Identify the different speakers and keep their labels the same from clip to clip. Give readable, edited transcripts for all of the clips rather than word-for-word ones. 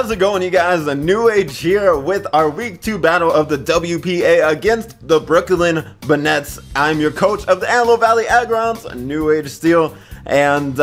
Speaker 1: How's it going, you guys? A New Age here with our week 2 battle of the WPA against the Brooklyn Bonnets. I'm your coach of the Antelope Valley Agrons, New Age Steel, and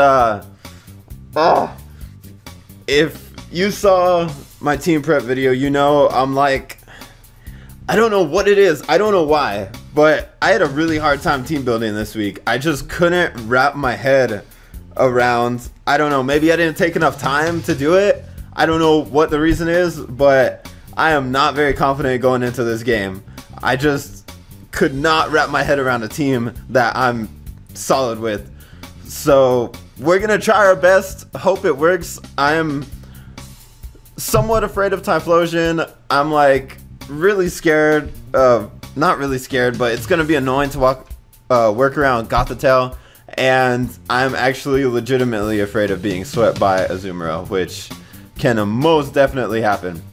Speaker 1: if you saw my team prep video, you know I'm like, I don't know what it is, I don't know why, but I had a really hard time team building this week. I just couldn't wrap my head around, I don't know, maybe I didn't take enough time to do it. I don't know what the reason is, but I am not very confident going into this game. I just could not wrap my head around a team that I'm solid with. So we're gonna try our best, hope it works. I am somewhat afraid of Typhlosion. I'm like really scared, not really scared, but it's gonna be annoying to work around Gothitelle, and I'm actually legitimately afraid of being swept by Azumarill, which can most definitely happen.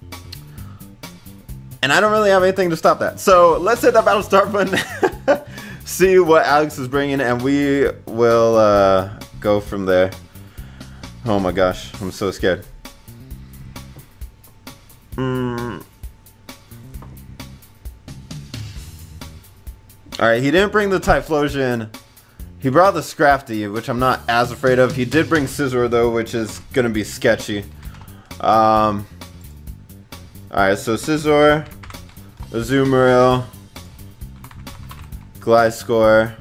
Speaker 1: And I don't really have anything to stop that. So let's hit that battle start button, see what Alex is bringing, and we will go from there. Oh my gosh, I'm so scared. Alright, he didn't bring the Typhlosion. He brought the Scrafty, which I'm not as afraid of. He did bring Scizor though, which is gonna be sketchy. Alright, so Scizor, Azumarill, Gliscor,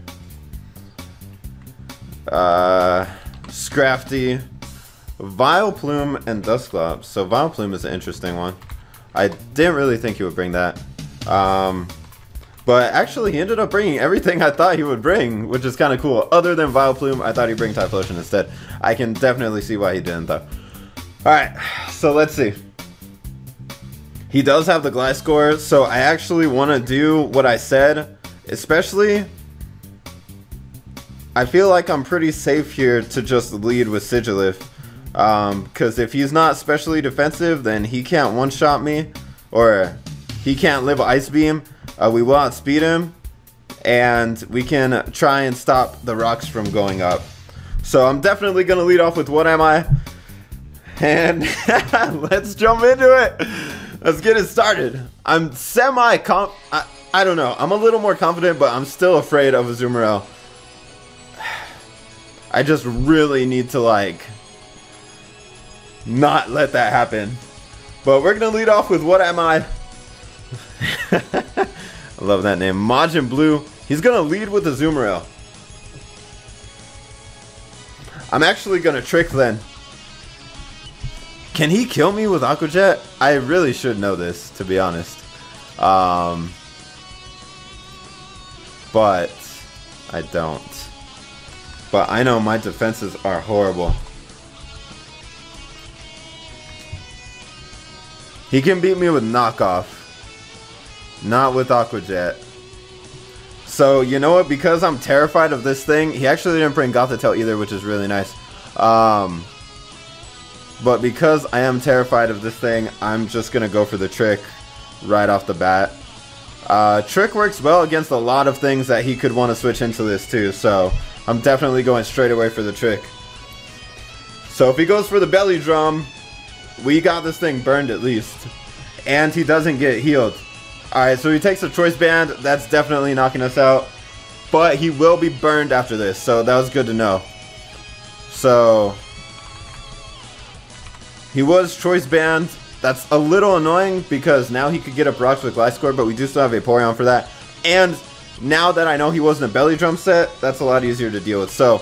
Speaker 1: Scrafty, Vileplume, and Dusclops. So Vileplume is an interesting one. I didn't really think he would bring that. But actually, he ended up bringing everything I thought he would bring, which is kind of cool. Other than Vileplume, I thought he'd bring Typhlosion instead. I can definitely see why he didn't, though. Alright, so let's see. He does have the Gliscor, so I actually want to do what I said. Especially, I feel like I'm pretty safe here to just lead with Sigilyph. Because if he's not specially defensive, then he can't one-shot me. Or he can't live Ice Beam. We will outspeed him, and we can try and stop the rocks from going up. So I'm definitely going to lead off with What Am I? And let's jump into it. Let's get it started. I'm I don't know. I'm a little more confident, but I'm still afraid of Azumarill. I just really need to, like, not let that happen. But we're going to lead off with What Am I? I love that name. Majin Blue. He's going to lead with Azumarill. I'm actually going to trick then. Can he kill me with Aqua Jet? I really should know this, to be honest. But I don't. But I know my defenses are horrible. He can beat me with Knockoff. Not with Aqua Jet. So, you know what? Because I'm terrified of this thing, he actually didn't bring Gothitelle either, which is really nice. But because I am terrified of this thing, I'm just going to go for the Trick right off the bat. Trick works well against a lot of things that he could want to switch into this too, so I'm definitely going straight away for the Trick. So if he goes for the Belly Drum, we got this thing burned at least. And he doesn't get healed. Alright, so he takes a Choice Band. That's definitely knocking us out. But he will be burned after this, so that was good to know. So he was Choice Band. That's a little annoying because now he could get up rocks with Gliscor, but we do still have Vaporeon for that. And now that I know he wasn't a Belly Drum set, that's a lot easier to deal with. So,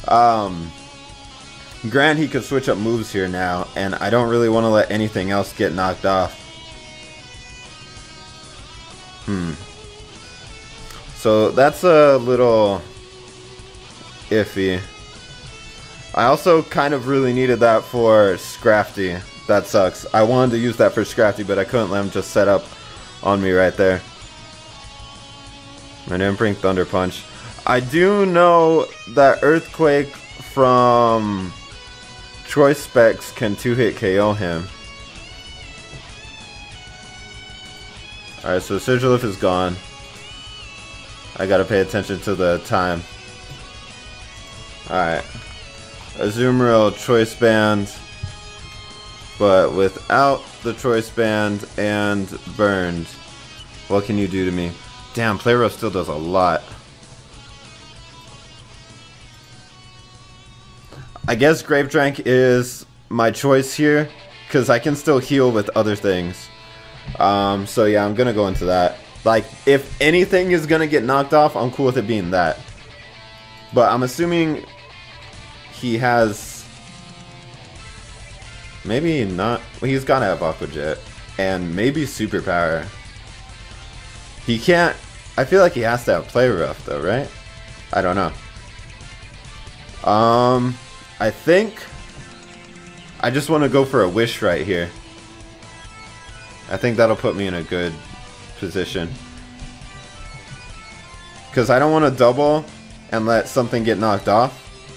Speaker 1: granted, he could switch up moves here now, and I don't really want to let anything else get knocked off. So that's a little iffy. I also kind of really needed that for Scrafty. That sucks. I wanted to use that for Scrafty, but I couldn't let him just set up on me right there. I didn't bring Thunder Punch. I do know that Earthquake from Choice Specs can 2-hit KO him. Alright, so Sigilyph is gone. I gotta pay attention to the time. Alright. Azumarill, Choice Band. But without the Choice Band and Burned, what can you do to me? Damn, Play Rough still does a lot. I guess Grape Drank is my choice here, because I can still heal with other things. So yeah, I'm gonna go into that. Like, if anything is gonna get knocked off, I'm cool with it being that. But I'm assuming he has... maybe not... well, he's gotta have Aqua Jet. And maybe Superpower. He can't... I feel like he has to have Play Rough though, right? I don't know. I think... I just want to go for a Wish right here. I think that'll put me in a good position. Because I don't want to double and let something get knocked off.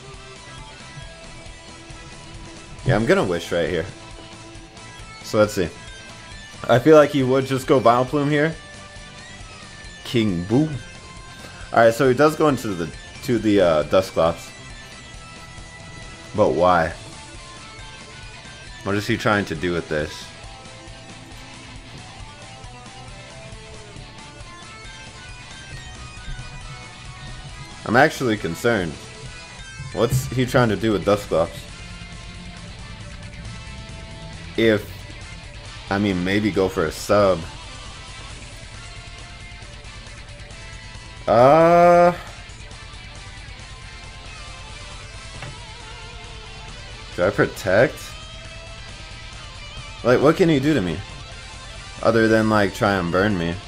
Speaker 1: Yeah, I'm going to Wish right here. So let's see. I feel like he would just go Vileplume here. King Boo. Alright, so he does go into the Dusclops. But why? What is he trying to do with this? I'm actually concerned. What's he trying to do with Dusclops? If... I mean, maybe go for a sub. Do I protect? Like, what can he do to me? Other than, like, try and burn me.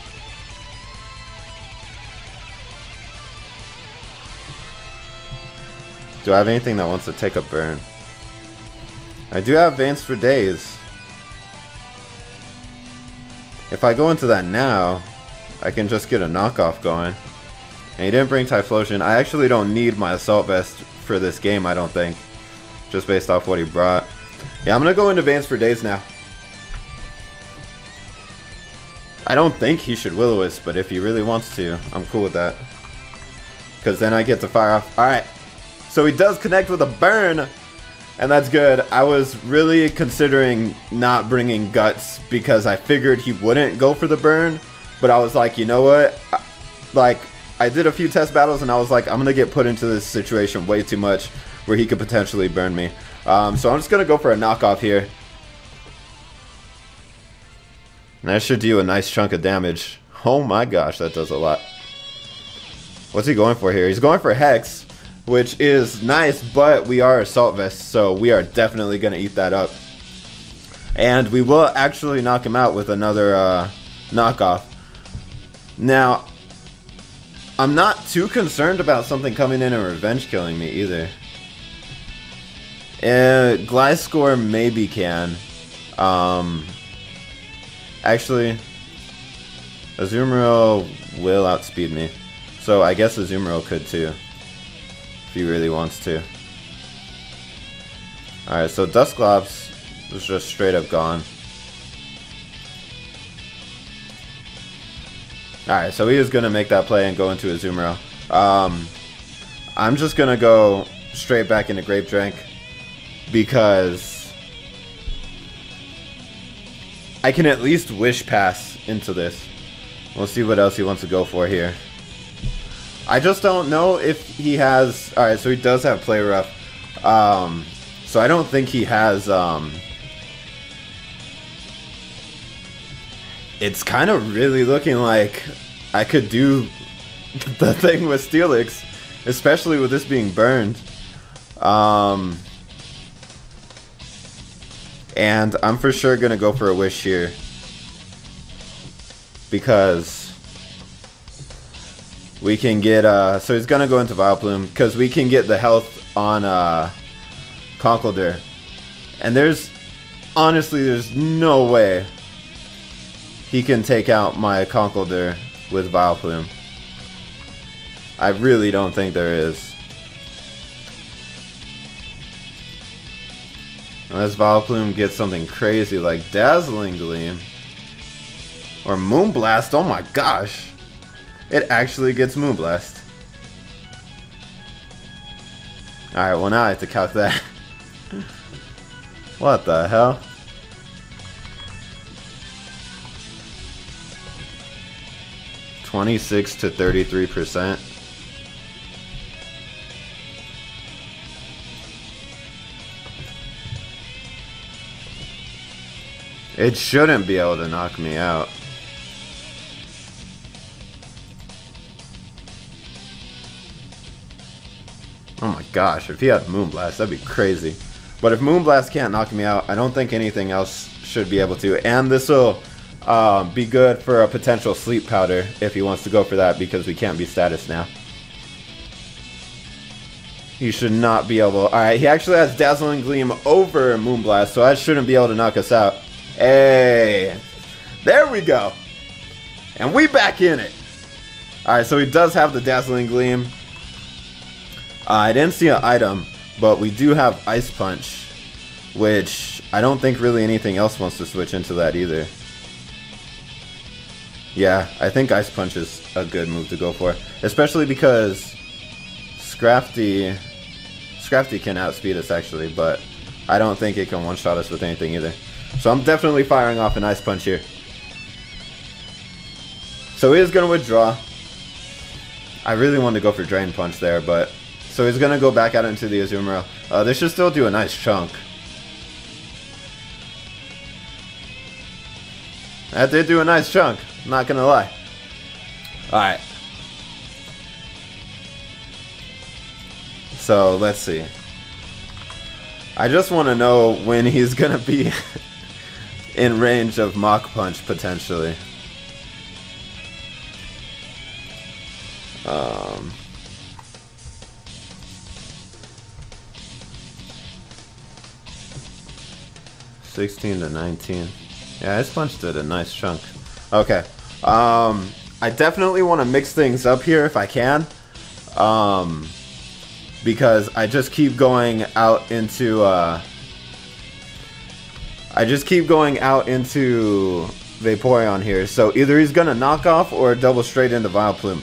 Speaker 1: Do I have anything that wants to take a burn? I do have Vance for days. If I go into that now, I can just get a knockoff going. And he didn't bring Typhlosion. I actually don't need my Assault Vest for this game, I don't think. Just based off what he brought. Yeah, I'm going to go into Vance for days now. I don't think he should Will-O-Wisp, but if he really wants to, I'm cool with that. Because then I get to fire off. Alright, so he does connect with a burn, and that's good. I was really considering not bringing Guts because I figured he wouldn't go for the burn, but I was like, you know what? Like, I did a few test battles, and I was like, I'm going to get put into this situation way too much where he could potentially burn me. So I'm just going to go for a knockoff here. And that should do a nice chunk of damage. Oh my gosh, that does a lot. What's he going for here? He's going for Hex, which is nice, but we are Assault Vest, so we are definitely going to eat that up. And we will actually knock him out with another knockoff. Now, I'm not too concerned about something coming in and revenge killing me either. Gliscor maybe can. Actually, Azumarill will outspeed me. So I guess Azumarill could too. If he really wants to. Alright, so Dusclops was just straight up gone. Alright, so he is going to make that play and go into Azumarill. I'm just going to go straight back into Grape Drank. Because I can at least Wish Pass into this. We'll see what else he wants to go for here. I just don't know if he has... Alright, so he does have Play Rough. So I don't think he has... It's kind of really looking like I could do the thing with Steelix. Especially with this being burned. And I'm for sure going to go for a Wish here. Because we can get... so he's going to go into Vileplume. Because we can get the health on Conkeldurr. And there's... honestly, there's no way he can take out my Conkeldurr with Vileplume. I really don't think there is. Unless Vileplume gets something crazy like Dazzling Gleam. Or Moonblast, oh my gosh. It actually gets Moonblast. Alright, well now I have to calc that. What the hell? 26 to 33%. It shouldn't be able to knock me out. Oh my gosh, if he had Moonblast, that'd be crazy. But if Moonblast can't knock me out, I don't think anything else should be able to. And this will be good for a potential Sleep Powder if he wants to go for that, because we can't be status now. He should not be able... Alright, he actually has Dazzling Gleam over Moonblast, so that shouldn't be able to knock us out. Hey, there we go. And we back in it. Alright, so he does have the Dazzling Gleam. I didn't see an item, but we do have Ice Punch, which I don't think really anything else wants to switch into that either. Yeah, I think Ice Punch is a good move to go for, especially because Scrafty can outspeed us actually, but I don't think it can one-shot us with anything either. So I'm definitely firing off an Ice Punch here. So he is going to withdraw. I really wanted to go for Drain Punch there, but... So he's going to go back out into the Azumarill. This should still do a nice chunk. That did do a nice chunk, not going to lie. Alright. So let's see. I just want to know when he's going to be in range of Mach Punch potentially. $16 to $19. Yeah, Ice Punch did a nice chunk. Okay. I definitely want to mix things up here if I can. Because I just keep going out into Vaporeon here. So either he's gonna knock off or double straight into Vileplume.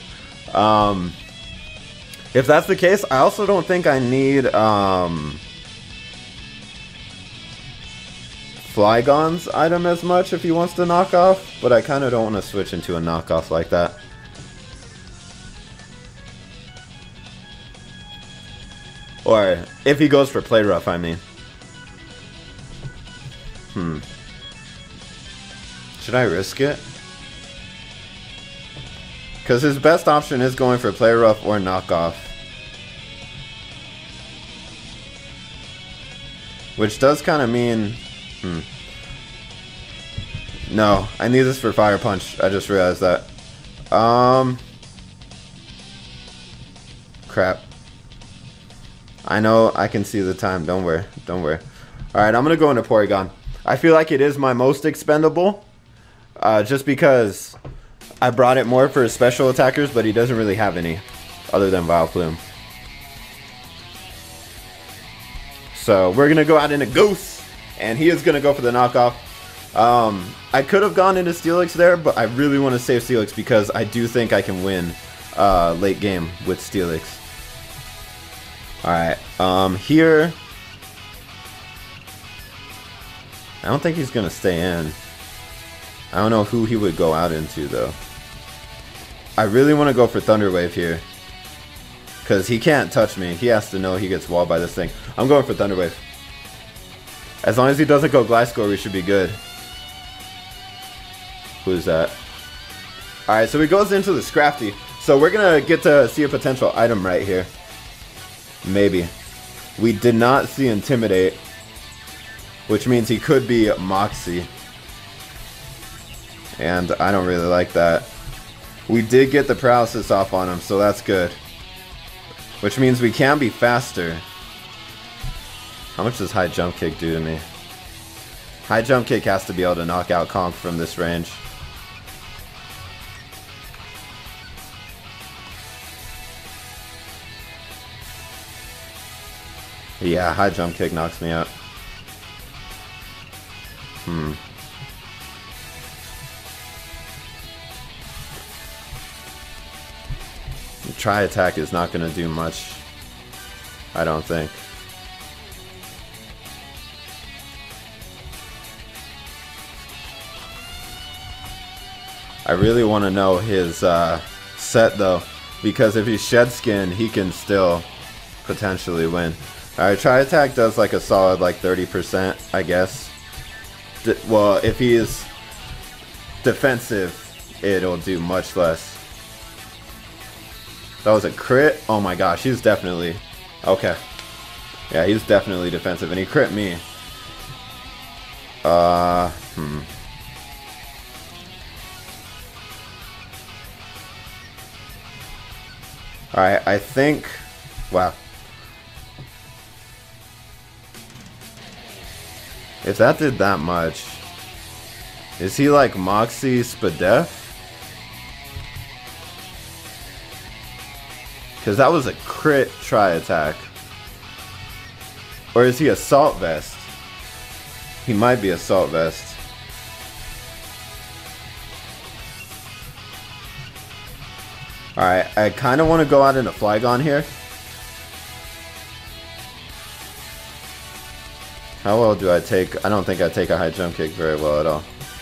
Speaker 1: If that's the case, I also don't think I need Flygon's item as much if he wants to knock off, but I kind of don't want to switch into a knockoff like that. Or if he goes for Play Rough, I mean. Should I risk it? Because his best option is going for Play Rough or knockoff. Which does kind of mean... No, I need this for Fire Punch. I just realized that. Crap. I know I can see the time. Don't worry. Don't worry. Alright, I'm going to go into Porygon. I feel like it is my most expendable. Just because I brought it more for his special attackers, but he doesn't really have any other than Vileplume. So we're going to go out into Goose. And he is going to go for the knockoff. I could have gone into Steelix there, but I really want to save Steelix because I do think I can win late game with Steelix. Alright, here... I don't think he's going to stay in. I don't know who he would go out into, though. I really want to go for Thunder Wave here. Because he can't touch me. He has to know he gets walled by this thing. I'm going for Thunder Wave. As long as he doesn't go Gliscor, we should be good. Who's that? Alright, so he goes into the Scrafty. So we're going to get to see a potential item right here. Maybe. We did not see Intimidate. Which means he could be Moxie. And I don't really like that. We did get the Paralysis off on him, so that's good. Which means we can be faster. How much does High Jump Kick do to me? High Jump Kick has to be able to knock out Conk from this range. Yeah, High Jump Kick knocks me out. Tri Attack is not going to do much, I don't think. I really want to know his set though, because if he's shed skin, he can still potentially win. Alright, Tri Attack does like a solid like 30%, I guess. Well, if he is defensive, it'll do much less. That was a crit? Oh my gosh, he's definitely... Okay. Yeah, he's definitely defensive, and he crit me. Alright, I think... Wow. If that did that much... Is he like Moxie Spadef? Because that was a crit Tri Attack. Or is he Assault Vest? He might be Assault Vest. Alright, I kind of want to go out into Flygon here. How well do I take? I don't think I take a high jump kick very well at all.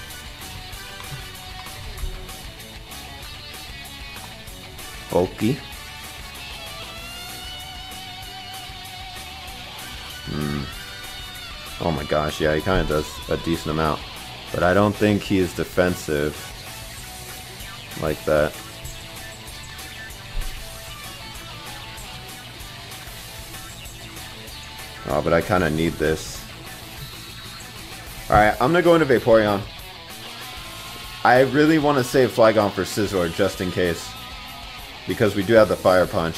Speaker 1: Okay. Oh my gosh, yeah, he kind of does a decent amount. But I don't think he is defensive like that. Oh, but I kind of need this. Alright, I'm going to go into Vaporeon. I really want to save Flygon for Scizor just in case. Because we do have the Fire Punch.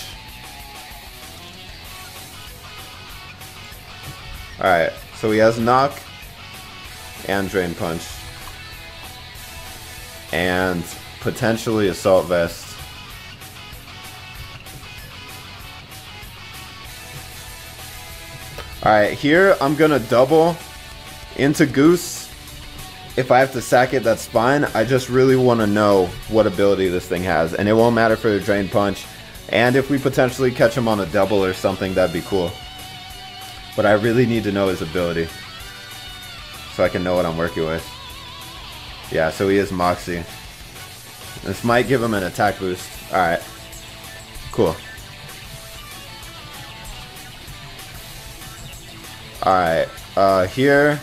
Speaker 1: Alright, so he has Knock and Drain Punch. And potentially Assault Vest. Alright, here I'm gonna double into Goose. If I have to sack it, that's fine. I just really want to know what ability this thing has. And it won't matter for the Drain Punch. And if we potentially catch him on a double or something, that'd be cool. But I really need to know his ability. So I can know what I'm working with. Yeah, so he is Moxie. This might give him an attack boost. Alright. Cool. Alright. Here...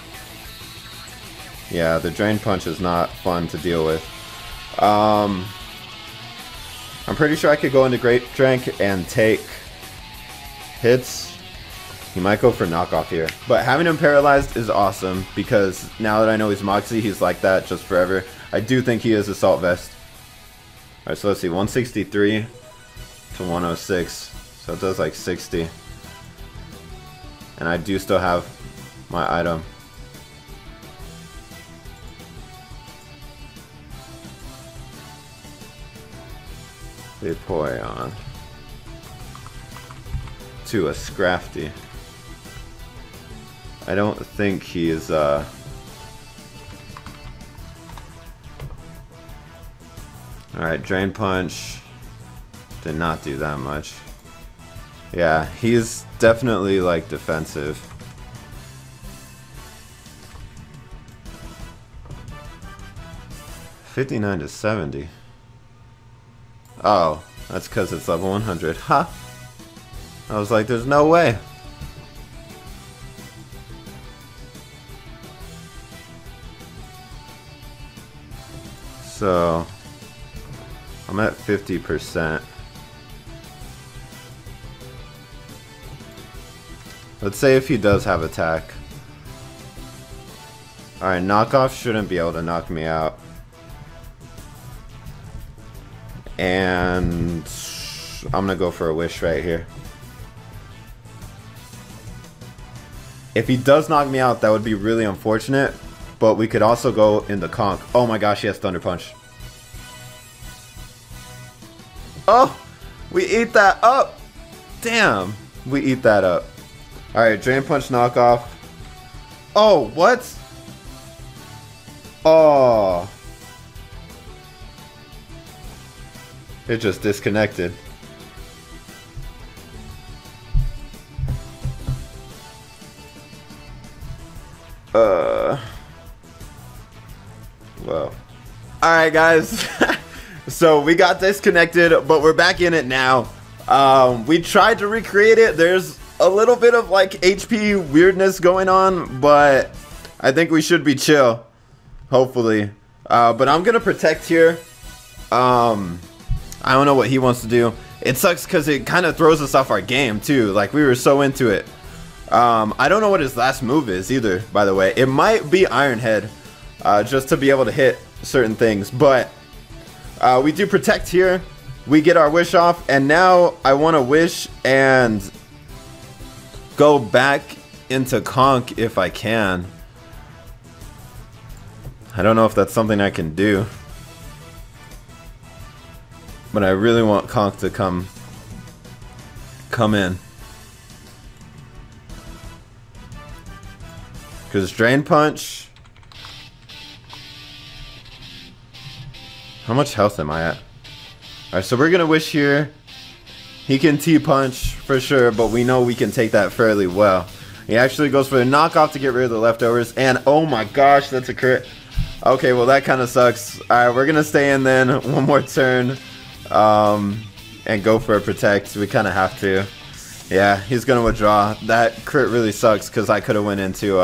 Speaker 1: Yeah, the Drain Punch is not fun to deal with. I'm pretty sure I could go into Great Drank and take hits. He might go for knockoff here. But having him paralyzed is awesome because now that I know he's Moxie, he's like that just forever. I do think he is Assault Vest. Alright, so let's see. 163 to 106. So it does like 60. And I do still have my item. Vaporeon to a Scrafty. I don't think he is alright, Drain Punch did not do that much. Yeah, he's definitely like defensive. $59 to $70. Oh, that's because it's level 100. Ha! I was like, there's no way. So, I'm at 50%. Let's say if he does have attack. Alright, knockoff shouldn't be able to knock me out. And I'm gonna go for a Wish right here. If he does knock me out, that would be really unfortunate. But we could also go into Conk. Oh my gosh, he has Thunder Punch. Oh! We eat that up! Damn! We eat that up. Alright, Drain Punch knockoff. Oh, what? Oh. It just disconnected. Well. Alright guys, so we got disconnected, but we're back in it now. We tried to recreate it. There's a little bit of like HP weirdness going on, but I think we should be chill, hopefully. But I'm gonna protect here. I don't know what he wants to do. It sucks because it kind of throws us off our game too. Like we were so into it. I don't know what his last move is either, by the way. It might be Iron Head, just to be able to hit certain things. But we do protect here. We get our wish off, and now I want to wish and go back into Conk if I can. I don't know if that's something I can do, but I really want Conk to come in. Because Drain Punch... How much health am I at? Alright, so we're going to wish here. He can T-Punch for sure, but we know we can take that fairly well. He actually goes for the knockoff to get rid of the leftovers. And oh my gosh, that's a crit. Okay, well that kind of sucks. Alright, we're going to stay in then one more turn. And go for a protect. We kind of have to. Yeah, he's going to withdraw. That crit really sucks because I could have went into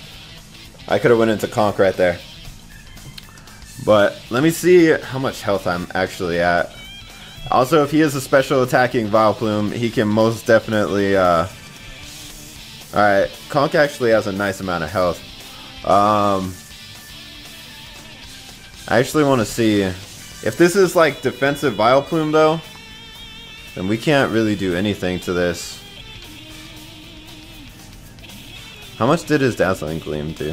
Speaker 1: Conk right there. But let me see how much health I'm actually at. Also, if he is a special attacking Vileplume, he can most definitely... Alright, Conk actually has a nice amount of health. I actually want to see... If this is like defensive Vileplume though, then we can't really do anything to this. How much did his Dazzling Gleam do?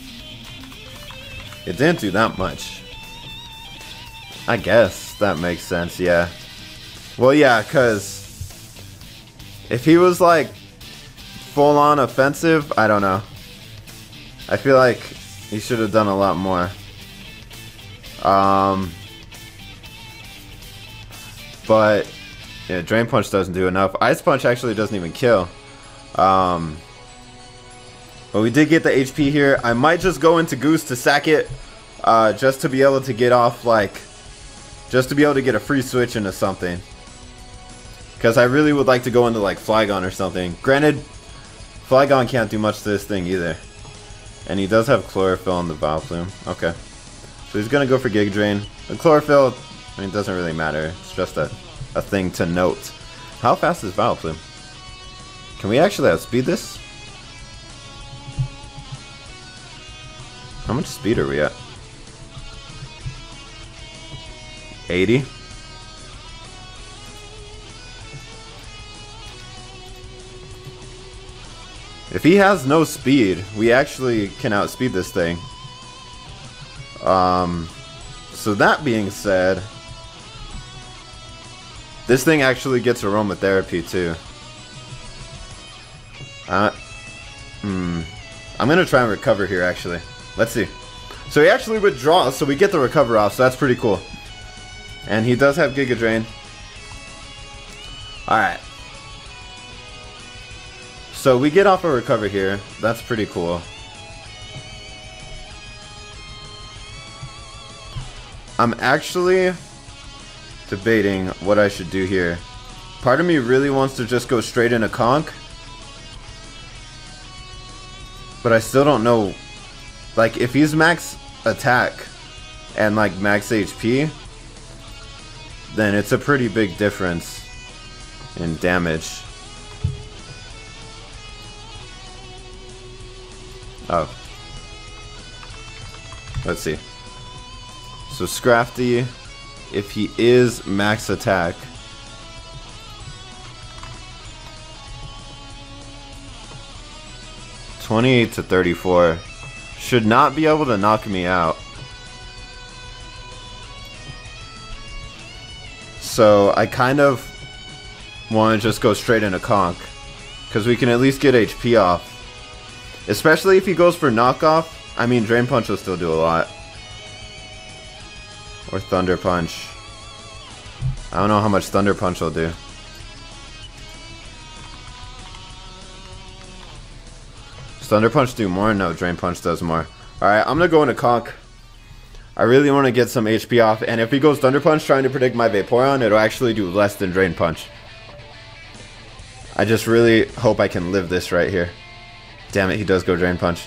Speaker 1: It didn't do that much. I guess that makes sense, yeah. Well, yeah, because if he was like full-on offensive, I don't know. I feel like he should have done a lot more. But yeah, Drain Punch doesn't do enough. Ice Punch actually doesn't even kill. But we did get the HP here. I might just go into Goose to sack it, just to be able to get off, like, just to be able to get a free switch into something. Because I really would like to go into like Flygon or something. Granted, Flygon can't do much to this thing either. And he does have Chlorophyll on the Vileplume. Okay. So he's going to go for Giga Drain. The Chlorophyll, I mean, it doesn't really matter. It's just a thing to note. How fast is Vileplume? Can we actually outspeed this? How much speed are we at? 80? If he has no speed, we actually can outspeed this thing. So that being said, this thing actually gets Aromatherapy too. I'm gonna try and recover here actually. Let's see. So he actually withdraws, so we get the recover off, so that's pretty cool. And he does have Giga Drain. Alright. So we get off a recover here. That's pretty cool. I'm actually debating what I should do here. Part of me really wants to just go straight into Conk. But I still don't know. Like, if he's max attack and like max HP, then it's a pretty big difference in damage. Oh. Let's see. So Scrafty, if he is max attack, (28 to 34), should not be able to knock me out. So I kind of want to just go straight into Conk, because we can at least get HP off. Especially if he goes for knockoff. I mean, Drain Punch will still do a lot. Or Thunder Punch. I don't know how much Thunder Punch will do. Does Thunder Punch do more? No, Drain Punch does more. Alright, I'm gonna go into Conk. I really want to get some HP off, and if he goes Thunder Punch trying to predict my Vaporeon, it'll actually do less than Drain Punch. I just really hope I can live this right here. Damn it, he does go Drain Punch.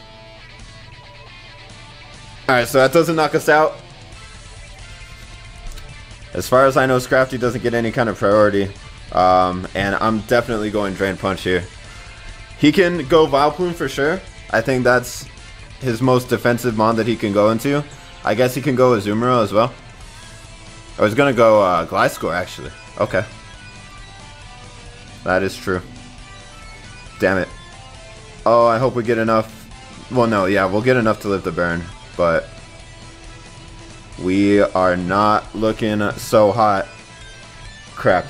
Speaker 1: Alright, so that doesn't knock us out. As far as I know, Scrafty doesn't get any kind of priority. And I'm definitely going Drain Punch here. He can go Vileplume for sure. I think that's his most defensive mon that he can go into. I guess he can go Azumarill as well. I was going to go Gliscor actually. Okay. That is true. Damn it. Oh, I hope we get enough. Well, no, yeah, we'll get enough to live the burn. But we are not looking so hot. Crap.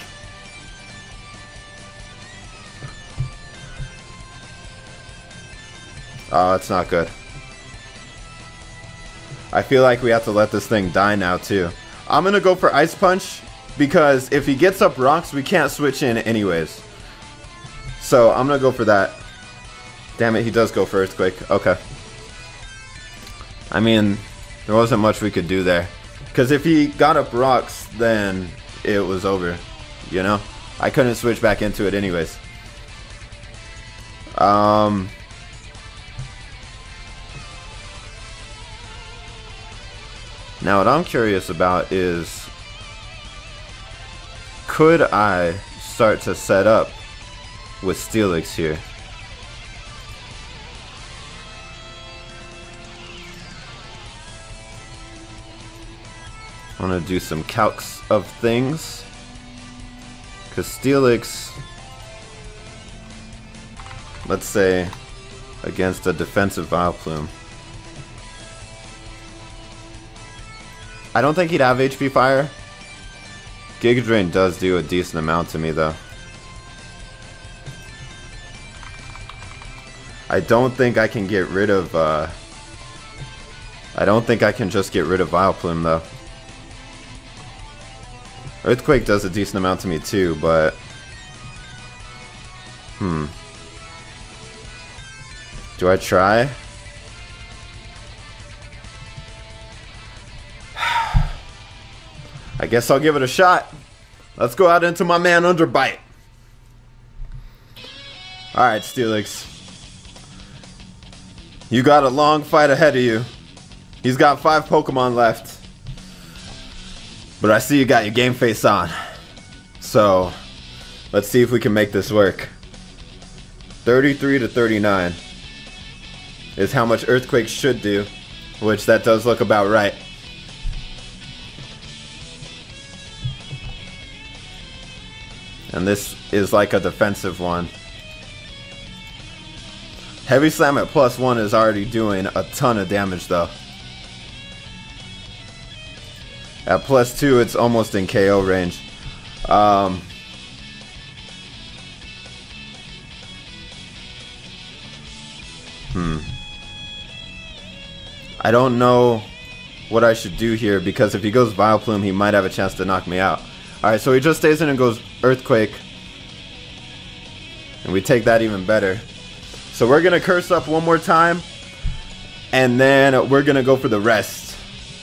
Speaker 1: Oh, it's not good. I feel like we have to let this thing die now, too. I'm going to go for Ice Punch, because if he gets up rocks, we can't switch in anyways. So, I'm going to go for that. Damn it, he does go for Earthquake. Okay. I mean, there wasn't much we could do there. Because if he got up rocks, then it was over. You know? I couldn't switch back into it anyways. Now what I'm curious about is, could I start to set up with Steelix here? I want to do some calcs of things, because Steelix, let's say, against a defensive Vileplume, I don't think he'd have HP Fire. Giga Drain does do a decent amount to me though. I don't think I can get rid of I don't think I can just get rid of Vileplume though. Earthquake does a decent amount to me too, but do I try? I guess I'll give it a shot. Let's go out into my man Underbite. Alright, Steelix. You got a long fight ahead of you. He's got 5 Pokemon left. But I see you got your game face on. So, let's see if we can make this work. 33 to 39 is how much Earthquake should do. Which that does look about right. And this is like a defensive one. Heavy Slam at +1 is already doing a ton of damage though. At +2 it's almost in KO range. I don't know what I should do here, because if he goes Vileplume he might have a chance to knock me out. Alright, so he just stays in and goes Earthquake. And we take that even better. So we're going to curse up one more time. And then we're going to go for the rest.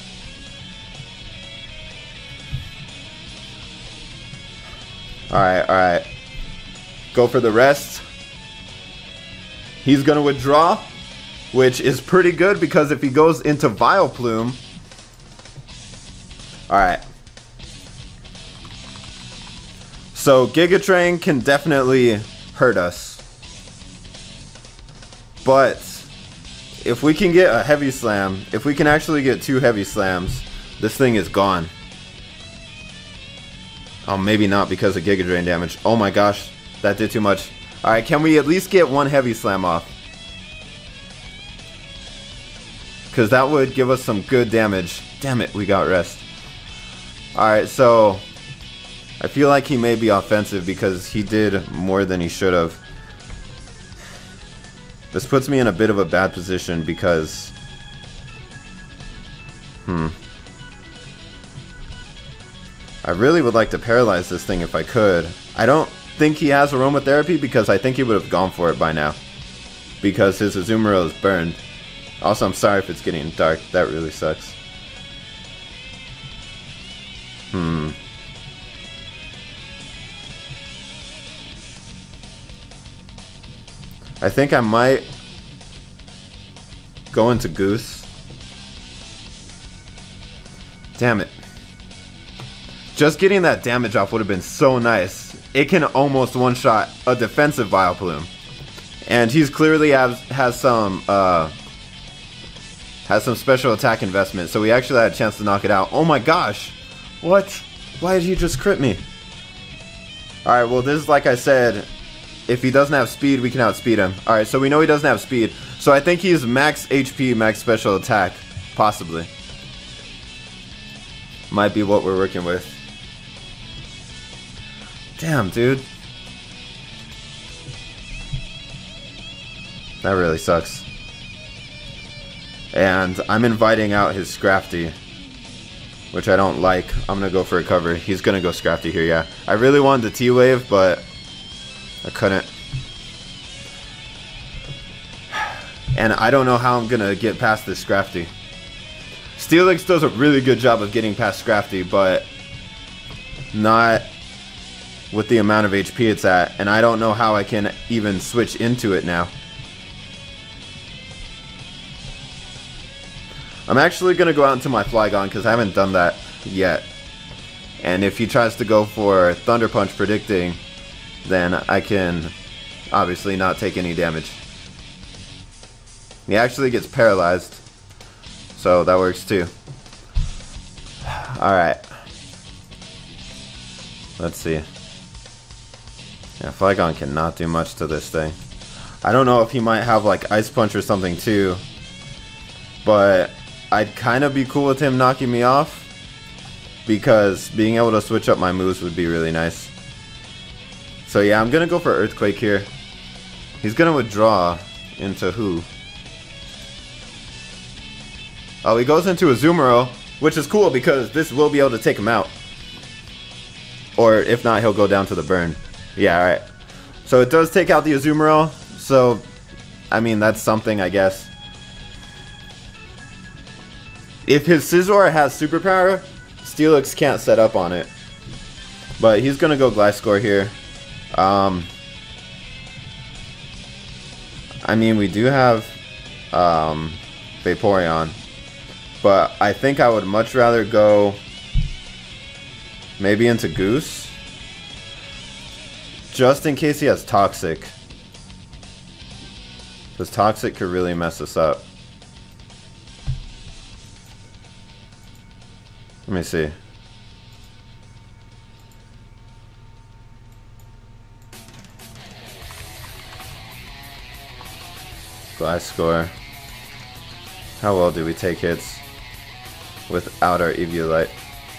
Speaker 1: Alright, alright. Go for the rest. He's going to withdraw, which is pretty good because if he goes into Vileplume. Alright. So Giga Drain can definitely hurt us. But if we can get a Heavy Slam, if we can actually get 2 Heavy Slams, this thing is gone. Oh, maybe not because of Giga Drain damage. Oh my gosh, that did too much. Alright, can we at least get 1 Heavy Slam off? Because that would give us some good damage. Damn it, we got rest. Alright, so I feel like he may be offensive because he did more than he should have. This puts me in a bit of a bad position because I really would like to paralyze this thing if I could. I don't think he has Aromatherapy because I think he would have gone for it by now. Because his Azumarill is burned. Also, I'm sorry if it's getting dark. That really sucks. I think I might go into Goose. Damn it. Just getting that damage off would have been so nice. It can almost one-shot a defensive Vileplume. And he's clearly has some special attack investment, so we actually had a chance to knock it out. Oh my gosh! What? Why did he just crit me? Alright, well this is like I said, if he doesn't have speed, we can outspeed him. Alright, so we know he doesn't have speed. So I think he's max HP, max special attack. Possibly. Might be what we're working with. Damn, dude. That really sucks. And I'm inviting out his Scrafty, which I don't like. I'm going to go for a cover. He's going to go Scrafty here, yeah. I really wanted the T-Wave, but I couldn't. And I don't know how I'm going to get past this Scrafty. Steelix does a really good job of getting past Scrafty, but not with the amount of HP it's at. And I don't know how I can even switch into it now. I'm actually going to go out into my Flygon because I haven't done that yet. And if he tries to go for Thunder Punch predicting, then I can obviously not take any damage. He actually gets paralyzed, so that works too. Alright. Let's see. Yeah, Flygon cannot do much to this thing. I don't know if he might have like Ice Punch or something too, but I'd kind of be cool with him knocking me off, because being able to switch up my moves would be really nice. So yeah, I'm going to go for Earthquake here. He's going to withdraw into who? Oh, he goes into Azumarill, which is cool because this will be able to take him out. Or if not, he'll go down to the burn. Yeah, alright. So it does take out the Azumarill, so I mean, that's something, I guess. If his Scizor has superpower, Steelix can't set up on it. But he's going to go Gliscor here. I mean, we do have Vaporeon. But I think I would much rather go maybe into Goose. Just in case he has Toxic. Because Toxic could really mess us up. Let me see. Gliscor. How well do we take hits without our Eviolite?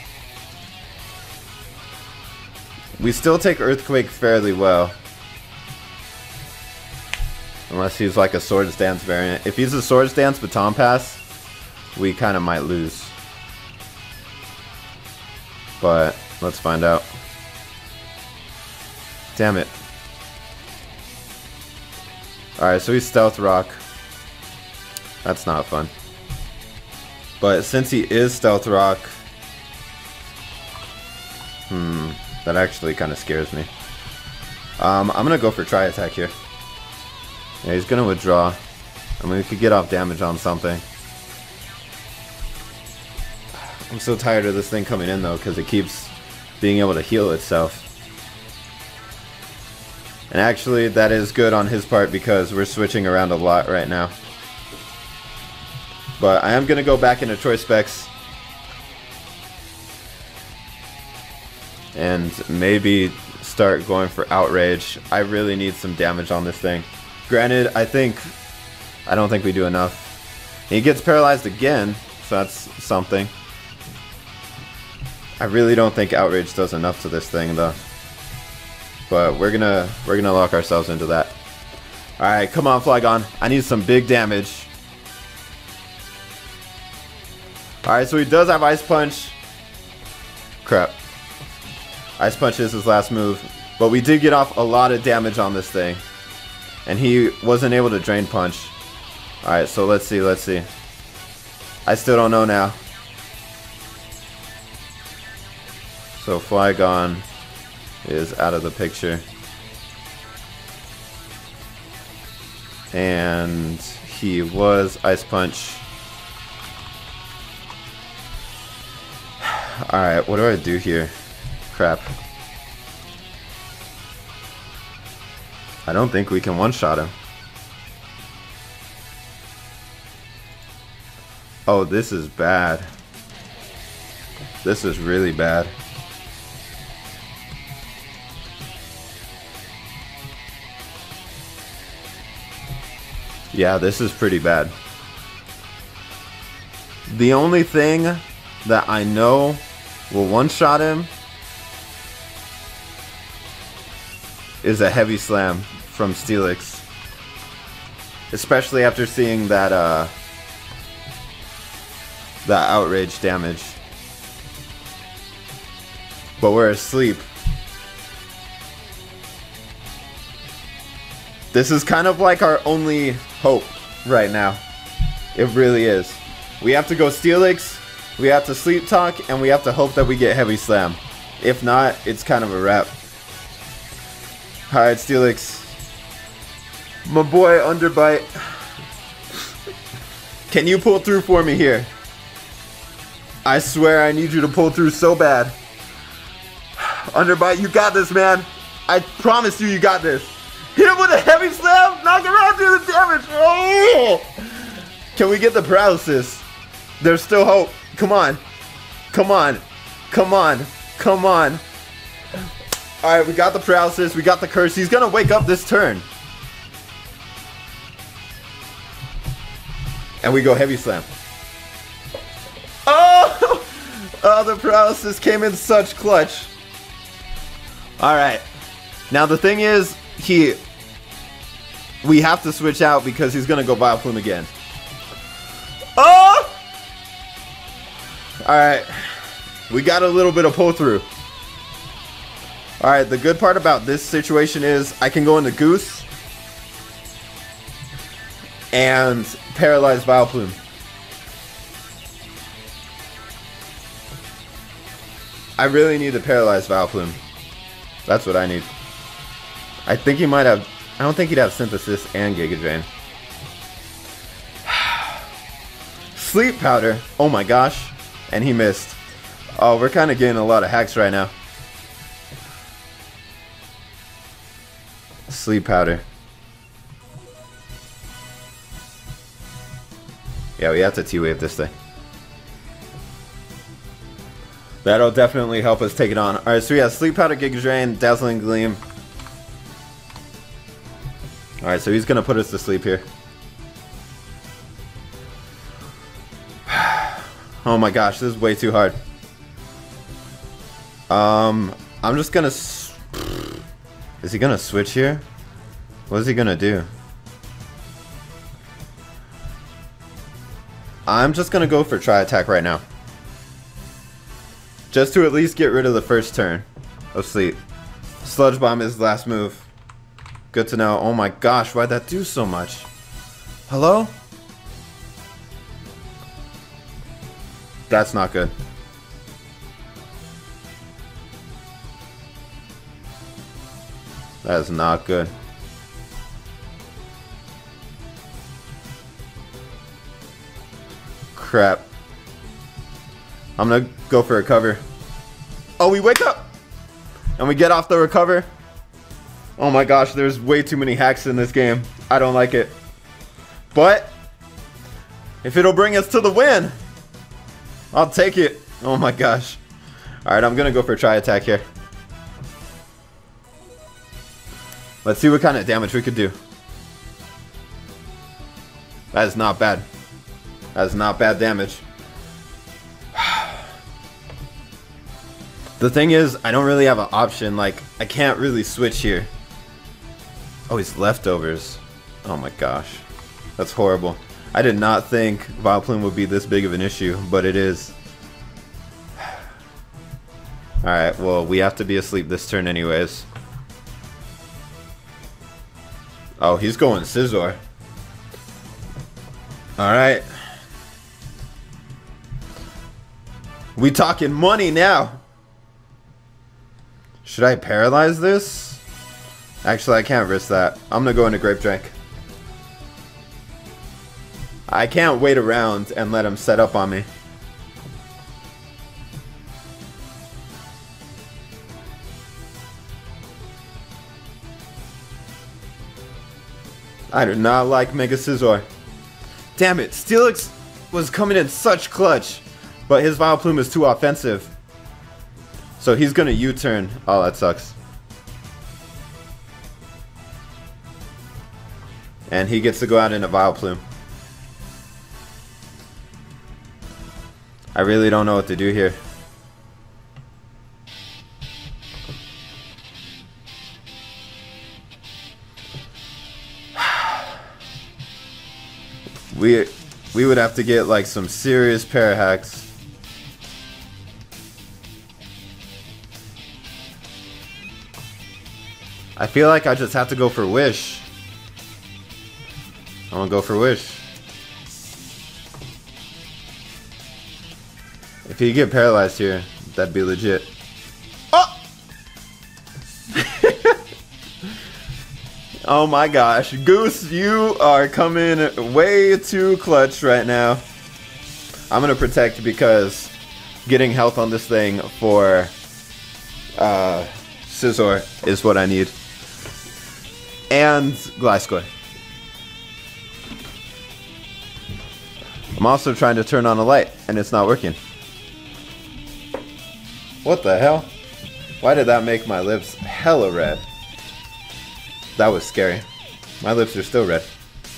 Speaker 1: We still take Earthquake fairly well. Unless he's like a Swords Dance variant. If he's a Swords Dance Baton Pass, we kind of might lose. But let's find out. Damn it. Alright, so he's Stealth Rock. That's not fun. But since he is Stealth Rock, that actually kind of scares me. I'm gonna go for Tri-Attack here. Yeah, he's gonna withdraw. I mean, we could get off damage on something. I'm so tired of this thing coming in though, because it keeps being able to heal itself. And actually, that is good on his part because we're switching around a lot right now. But I am going to go back into Choice Specs. And maybe start going for Outrage. I really need some damage on this thing. Granted, I don't think we do enough. He gets paralyzed again, so that's something. I really don't think Outrage does enough to this thing though. But we're gonna lock ourselves into that. Alright, come on Flygon. I need some big damage. Alright, so he does have Ice Punch. Crap. Ice Punch is his last move. But we did get off a lot of damage on this thing. And he wasn't able to Drain Punch. Alright, so let's see. I still don't know now. So Flygon is out of the picture. And he was Ice Punch. Alright, what do I do here? Crap. I don't think we can one-shot him. Oh, this is bad. This is really bad. Yeah, this is pretty bad. The only thing that I know will one-shot him is a Heavy Slam from Steelix. Especially after seeing that that outrage damage. But we're asleep. This is kind of like our only hope right now. It really is. We have to go Steelix, we have to Sleep Talk, and we have to hope that we get Heavy Slam. If not, it's kind of a wrap. Alright, Steelix. My boy, Underbite. Can you pull through for me here? I swear I need you to pull through so bad. Underbite, you got this, man. I promise you, you got this. Hit him with a Heavy Slam. Knock him out, do the damage. Oh! Can we get the paralysis? There's still hope. Come on. Come on. Come on. Come on. Alright, we got the paralysis. We got the curse. He's going to wake up this turn. And we go Heavy Slam. Oh! Oh, the paralysis came in such clutch. Alright. Now the thing is, we have to switch out because he's gonna go Vileplume again. Oh! Alright. We got a little bit of pull through. Alright, the good part about this situation is I can go into Goose and paralyze Vileplume. I really need to paralyze Vileplume. That's what I need. I think he might have... I don't think he'd have Synthesis and Giga Drain. Sleep Powder. Oh my gosh. And he missed. Oh, we're kind of getting a lot of hacks right now. Sleep Powder. Yeah, we have to T-Wave this thing. That'll definitely help us take it on. Alright, so we have Sleep Powder, Giga Drain, Dazzling Gleam. Alright, so he's going to put us to sleep here. Oh my gosh, this is way too hard. I'm just going to... Is he going to switch here? What is he going to do? I'm just going to go for Tri-Attack right now. Just to at least get rid of the first turn of sleep. Sludge Bomb is last move. Good to know. Oh my gosh, why'd that do so much? Hello? That's not good. That is not good. Crap. I'm gonna go for a cover. Oh, we wake up! And we get off the recover. Oh my gosh, there's way too many hacks in this game. I don't like it. But, if it'll bring us to the win, I'll take it. Oh my gosh. Alright, I'm gonna go for a Tri-Attack here. Let's see what kind of damage we could do. That is not bad. That is not bad damage. The thing is, I don't really have an option. Like, I can't really switch here. Oh, he's Leftovers. Oh my gosh. That's horrible. I did not think Vileplume would be this big of an issue, but it is. Alright, well, we have to be asleep this turn anyways. Oh, he's going Scizor. Alright. We talking money now. Should I paralyze this? Actually, I can't risk that. I'm gonna go into Grape Drink. I can't wait around and let him set up on me. I do not like Mega Scizor. Damn it, Steelix was coming in such clutch, but his Vileplume is too offensive. So he's gonna U-turn. Oh, that sucks. And he gets to go out in a Vileplume. I really don't know what to do here. We would have to get like some serious para hacks. I feel like I just have to go for Wish. I'm gonna go for Wish. If he get paralyzed here, that'd be legit. Oh! Oh my gosh, Goose, you are coming way too clutch right now. I'm gonna protect because getting health on this thing for Scizor is what I need. And Gliscor. I'm also trying to turn on a light and it's not working. What the hell? Why did that make my lips hella red? That was scary. My lips are still red.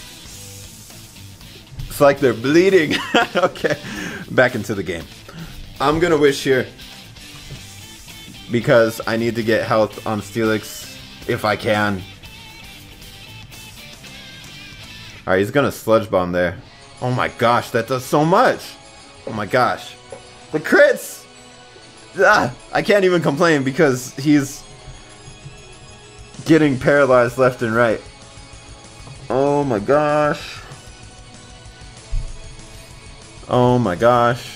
Speaker 1: It's like they're bleeding. Okay, back into the game. I'm gonna Wish here because I need to get health on Steelix if I can. Alright, he's gonna Sludge Bomb there. Oh my gosh, that does so much. Oh my gosh. The crits! Ah, I can't even complain because he's getting paralyzed left and right. Oh my gosh. Oh my gosh.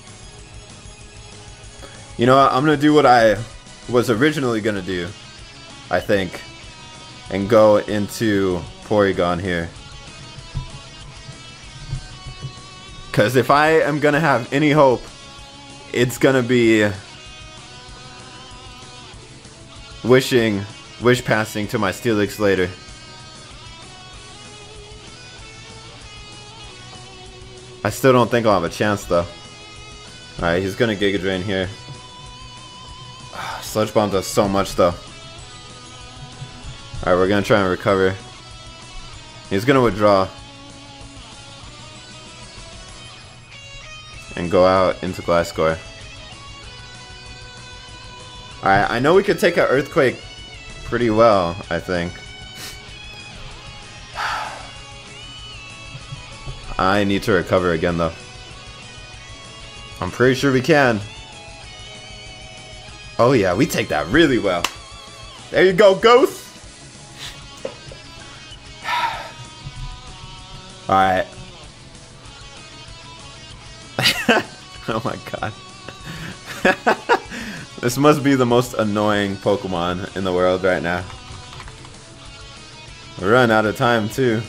Speaker 1: You know what? I'm gonna do what I was originally gonna do, I think, and go into Porygon here. Because if I am gonna have any hope, it's gonna be Wish passing to my Steelix later. I still don't think I'll have a chance though. Alright, he's gonna Giga Drain here. Sludge Bomb does so much though. Alright, we're gonna try and recover. He's gonna withdraw. And go out into Gliscor. Alright, I know we could take an Earthquake pretty well, I think. I need to recover again though. I'm pretty sure we can. Oh yeah, we take that really well. There you go, Ghost! Alright. Oh my god. This must be the most annoying Pokemon in the world right now. We're running out of time too.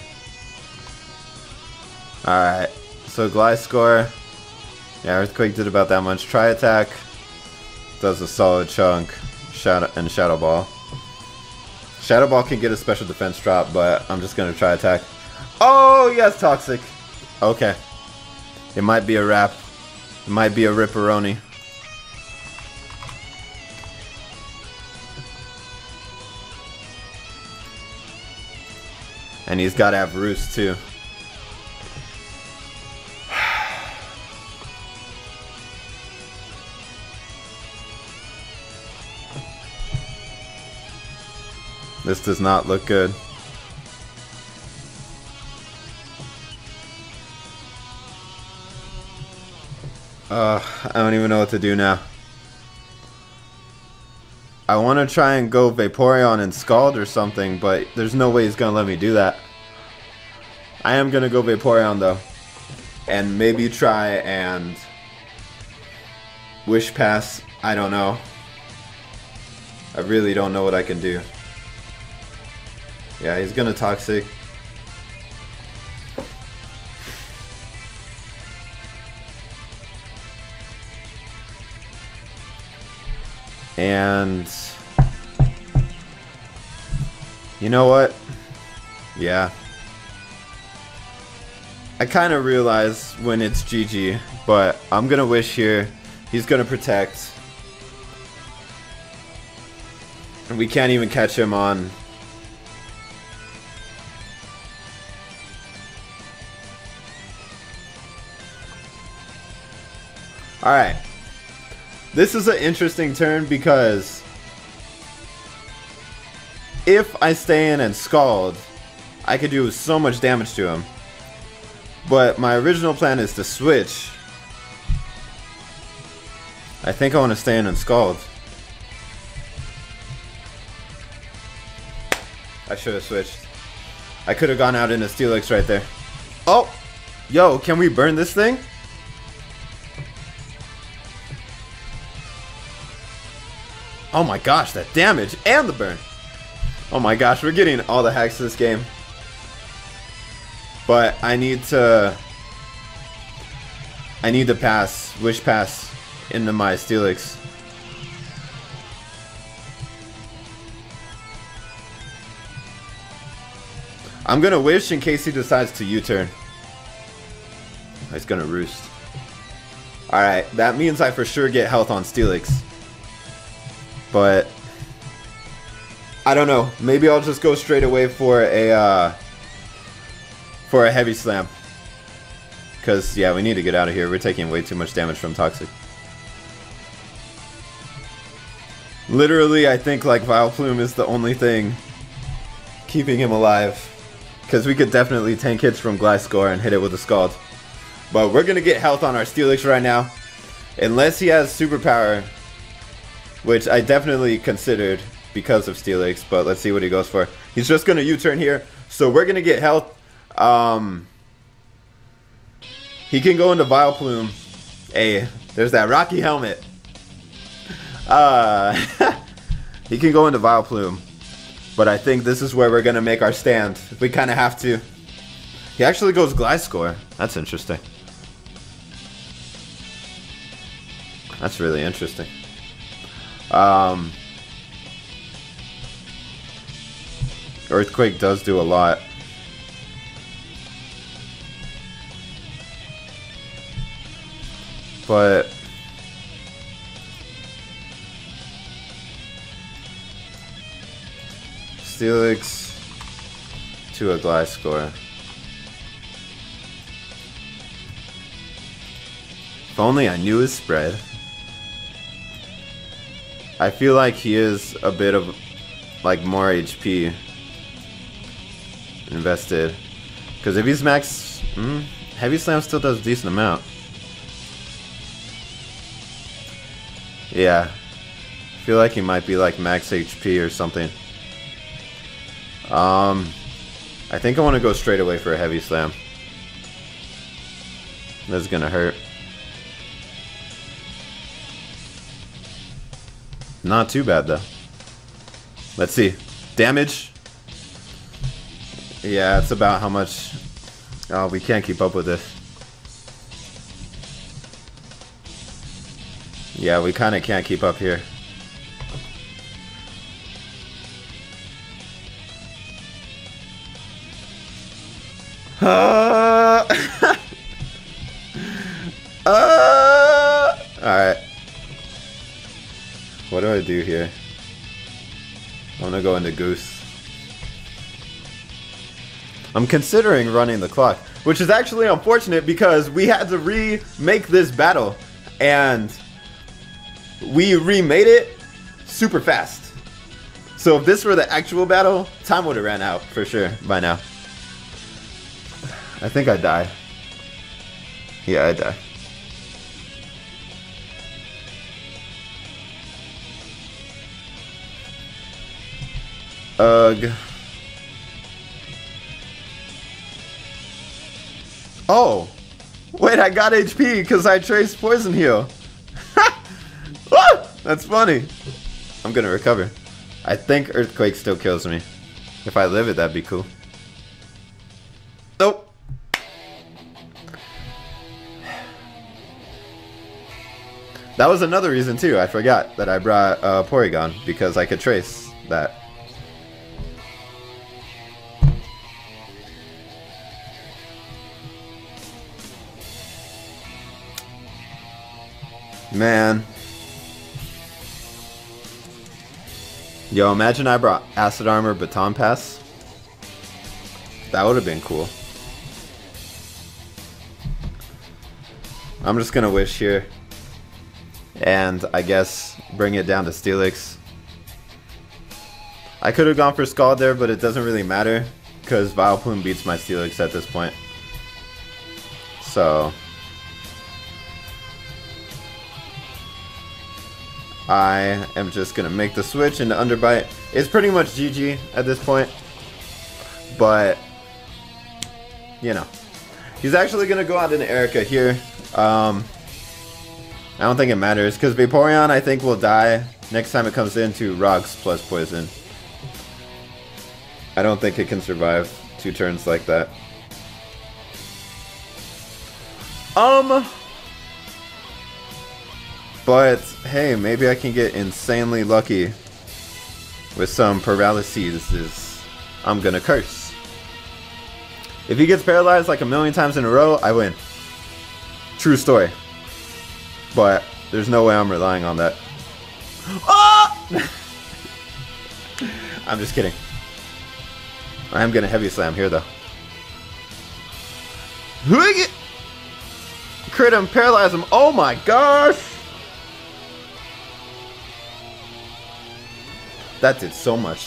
Speaker 1: Alright, so Gliscor. Yeah, Earthquake did about that much. Tri Attack does a solid chunk. Shadow Ball. Shadow Ball can get a special defense drop, but I'm just gonna Tri Attack. Oh yes, Toxic. Okay. It might be a wrap. It might be a Ripperoni. And he's got to have Roost too. This does not look good. I don't even know what to do now. I want to try and go Vaporeon and Scald or something, but there's no way he's going to let me do that. I am going to go Vaporeon though. And maybe try and Wish Pass. I don't know. I really don't know what I can do. Yeah, he's gonna Toxic. And you know what? Yeah. I kind of realize when it's GG, but I'm gonna wish here. He's gonna protect. And we can't even catch him on. Alright. This is an interesting turn because if I stay in and Scald, I could do so much damage to him. But my original plan is to switch. I think I want to stay in and Scald. I should have switched. I could have gone out into Steelix right there. Oh! Yo, can we burn this thing? Oh my gosh, that damage and the burn. Oh my gosh, we're getting all the hacks this game. But I need to pass, wish pass into my Steelix. I'm gonna wish in case he decides to U-turn. He's gonna roost. Alright, that means I for sure get health on Steelix. But I don't know. Maybe I'll just go straight away for a heavy slam. Cause yeah, we need to get out of here. We're taking way too much damage from Toxic. Literally, I think like Vileplume is the only thing keeping him alive. Cause we could definitely tank hits from Gliscor and hit it with a Scald. But we're gonna get health on our Steelix right now. Unless he has superpower. Which I definitely considered because of Steelix, but let's see what he goes for. He's just going to U-turn here, so we're going to get health. He can go into Vileplume. Hey, there's that Rocky helmet. He can go into Vileplume, but I think this is where we're going to make our stand. We kind of have to. He actually goes Gliscor. That's interesting. That's really interesting. Earthquake does do a lot. But Steelix to a Gliscor. If only I knew his spread. I feel like he is a bit of like more HP invested. Because if he's max, Heavy Slam still does a decent amount. Yeah, I feel like he might be like max HP or something. I think I want to go straight away for a Heavy Slam. That's gonna hurt. Not too bad though. Let's see. Damage. Yeah, it's about how much. Oh, we can't keep up with this. Yeah, we kind of can't keep up here. Alright. What do I do here? I'm gonna go into Goose. I'm considering running the clock, which is actually unfortunate because we had to remake this battle and we remade it super fast. So if this were the actual battle, time would have ran out for sure by now. I think I die. Yeah, I die. Ugh. Oh! Wait, I got HP because I traced Poison Heal. Ah, that's funny. I'm gonna recover. I think Earthquake still kills me. If I live it, that'd be cool. Nope. That was another reason too. I forgot that I brought Porygon because I could trace that. Man. Yo, imagine I brought Acid Armor Baton Pass. That would have been cool. I'm just gonna wish here. And I guess bring it down to Steelix. I could have gone for Scald there, but it doesn't really matter. Because Vileplume beats my Steelix at this point. So I am just going to make the switch into Underbite. It's pretty much GG at this point. But, you know. He's actually going to go out into Erica here. I don't think it matters. Because Vaporeon, I think, will die next time it comes into Rocks plus Poison. I don't think it can survive 2 turns like that. But, hey, maybe I can get insanely lucky with some paralyses. I'm gonna curse. If he gets paralyzed like a million times in a row, I win. True story. But there's no way I'm relying on that. Oh! I'm just kidding. I am gonna Heavy Slam here though. Crit him, paralyze him. Oh my gosh! That did so much.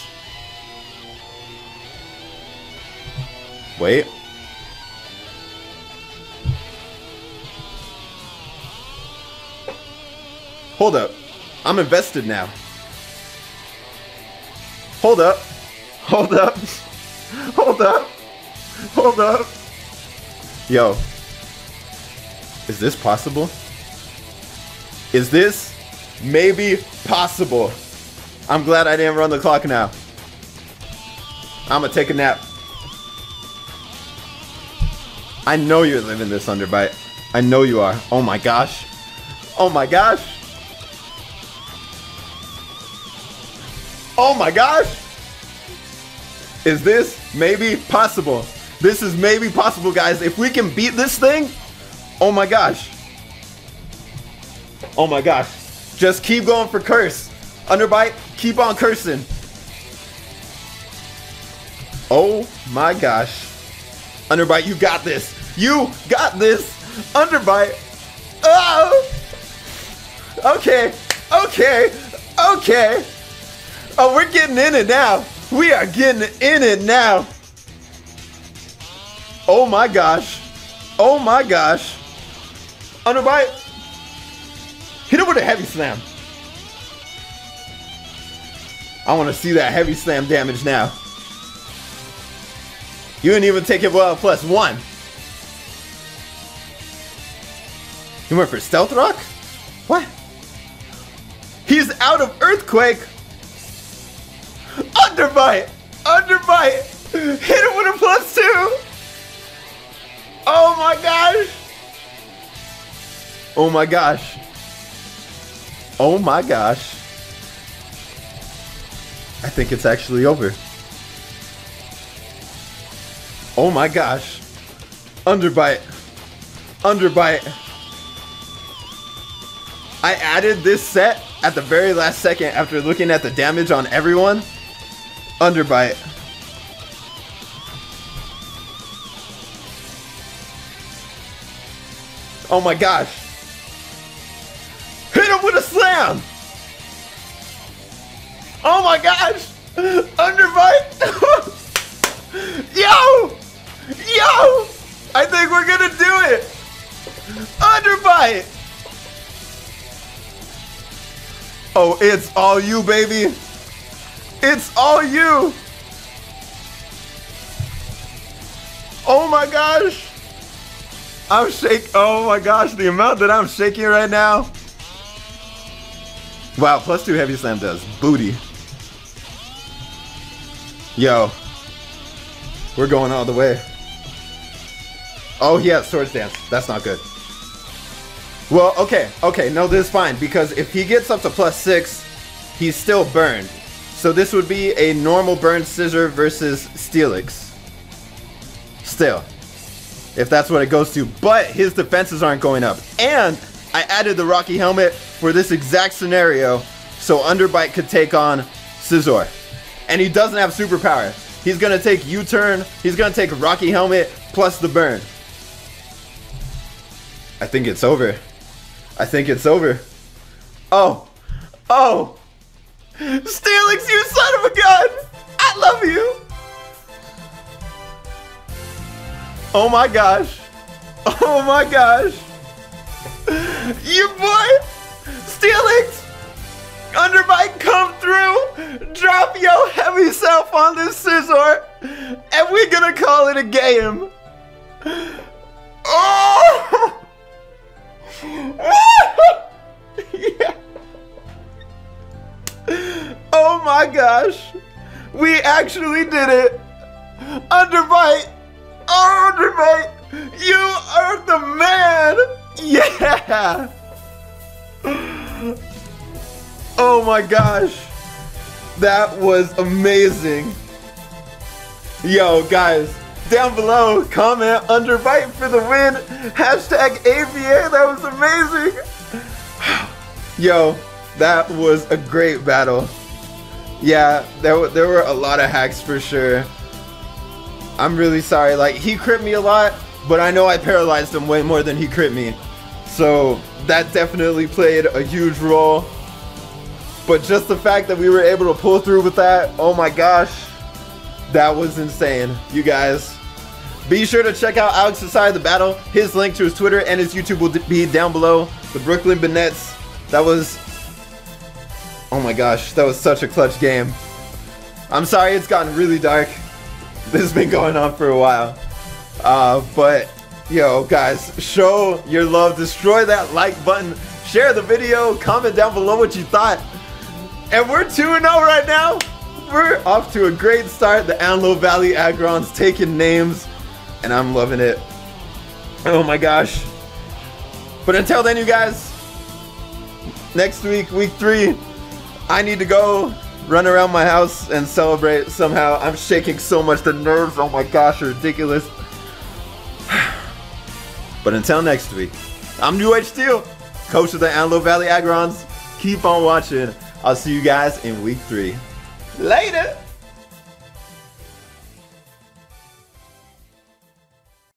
Speaker 1: Wait. Hold up. I'm invested now. Hold up. Hold up. Hold up. Hold up. Yo. Is this possible? Is this maybe possible? I'm glad I didn't run the clock now. I'm gonna take a nap. I know you're living this Underbite. I know you are. Oh my gosh. Oh my gosh. Oh my gosh. Is this maybe possible? This is maybe possible, guys. If we can beat this thing, oh my gosh. Oh my gosh. Just keep going for curse. Underbite, keep on cursing. Oh my gosh. Underbite, you got this. You got this. Underbite. Oh! Okay. Okay. Okay. Oh, we're getting in it now. We are getting in it now. Oh my gosh. Oh my gosh. Underbite. Hit him with a Heavy Slam. I want to see that Heavy Slam damage now. You didn't even take it well +1. You went for Stealth Rock? What? He's out of Earthquake. Underbite. Underbite. Hit him with a +2. Oh my gosh. Oh my gosh. Oh my gosh. I think it's actually over. Oh my gosh. Underbite. Underbite. I added this set at the very last second after looking at the damage on everyone. Underbite. Oh my gosh. Hit him with a slam. Oh my gosh. Underbite. Yo. Yo. I think we're gonna do it. Underbite. Oh, it's all you, baby. It's all you. Oh my gosh. I'm shaking. Oh my gosh, the amount that I'm shaking right now. Wow, +2 heavy slam does. Booty. Yo. We're going all the way. Oh, he has Swords Dance. That's not good. Well, okay. Okay, no, this is fine. Because if he gets up to +6, he's still burned. So this would be a normal burned Scizor versus Steelix. Still. If that's what it goes to. But his defenses aren't going up. And I added the Rocky Helmet for this exact scenario. So Underbite could take on Scizor. And he doesn't have superpower. He's going to take U-turn. He's going to take Rocky Helmet plus the burn. I think it's over. I think it's over. Oh. Oh. Steelix, you son of a gun. I love you. Oh my gosh. Oh my gosh. You boy. Steelix. Underbite come through. Drop your heavy self on this Scizor. And we're gonna call it a game. Oh. Yeah. Oh my gosh. We actually did it. Underbite. Oh, Underbite. You are the man. Yeah. Oh my gosh. That was amazing. Yo, guys. Down below, comment Underbite for the win. Hashtag AVA, that was amazing. Yo, that was a great battle. Yeah, there were a lot of hacks for sure. I'm really sorry, like he crit me a lot, but I know I paralyzed him way more than he crit me. So that definitely played a huge role. But just the fact that we were able to pull through with that, oh my gosh. That was insane, you guys. Be sure to check out Alex's side of the battle. His link to his Twitter and his YouTube will be down below. The Brooklyn Bonnets. That was... Oh my gosh, that was such a clutch game. I'm sorry it's gotten really dark. This has been going on for a while. But, yo, guys, show your love. Destroy that like button. Share the video. Comment down below what you thought. And we're 2-0 right now. We're off to a great start. the Anlo Valley Agrons taking names, and I'm loving it. Oh my gosh. But until then, you guys, next week, week 3, I need to go run around my house and celebrate somehow. I'm shaking so much. The nerves, oh my gosh, are ridiculous. But until next week, I'm New Age Steel, coach of the Anlo Valley Agrons. Keep on watching. I'll see you guys in week 3. Later!